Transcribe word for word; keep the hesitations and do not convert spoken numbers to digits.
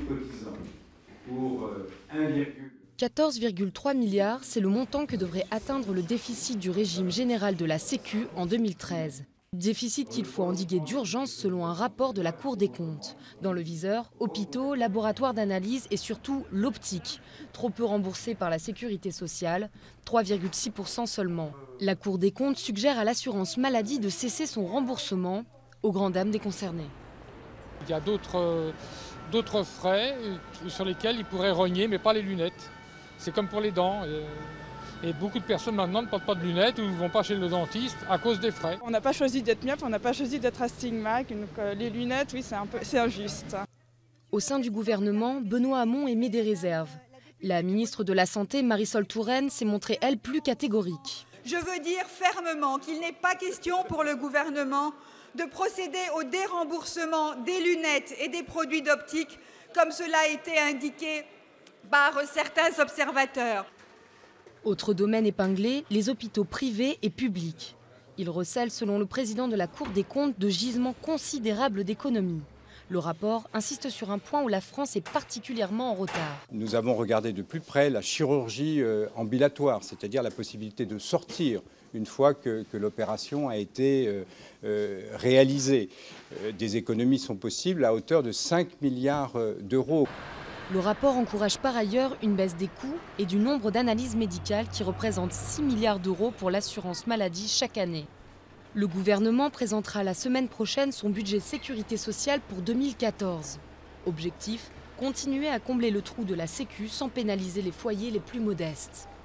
cotisants pour un quatorze virgule trois milliards, c'est le montant que devrait atteindre le déficit du régime général de la Sécu en deux mille treize. Déficit qu'il faut endiguer d'urgence selon un rapport de la Cour des comptes. Dans le viseur, hôpitaux, laboratoires d'analyse et surtout l'optique. Trop peu remboursé par la sécurité sociale, trois virgule six pour cent seulement. La Cour des comptes suggère à l'assurance maladie de cesser son remboursement, aux grandes dames des concernés. Il y a d'autres d'autres frais sur lesquels ils pourraient rogner, mais pas les lunettes. C'est comme pour les dents. Et beaucoup de personnes maintenant ne portent pas de lunettes ou ne vont pas chez le dentiste à cause des frais. On n'a pas choisi d'être myope, on n'a pas choisi d'être astigmatique. Donc euh, les lunettes, oui, c'est un peu, c'est injuste. Au sein du gouvernement, Benoît Hamon émet des réserves. La ministre de la Santé, Marisol Touraine, s'est montrée, elle, plus catégorique. Je veux dire fermement qu'il n'est pas question pour le gouvernement de procéder au déremboursement des lunettes et des produits d'optique, comme cela a été indiqué par certains observateurs. Autre domaine épinglé, les hôpitaux privés et publics. Ils recèlent, selon le président de la Cour des comptes, de gisements considérables d'économies. Le rapport insiste sur un point où la France est particulièrement en retard. Nous avons regardé de plus près la chirurgie ambulatoire, c'est-à-dire la possibilité de sortir une fois que, que l'opération a été euh, euh, réalisée. Euh, des économies sont possibles à hauteur de cinq milliards d'euros. Le rapport encourage par ailleurs une baisse des coûts et du nombre d'analyses médicales qui représentent six milliards d'euros pour l'assurance maladie chaque année. Le gouvernement présentera la semaine prochaine son budget sécurité sociale pour deux mille quatorze. Objectif, continuer à combler le trou de la Sécu sans pénaliser les foyers les plus modestes.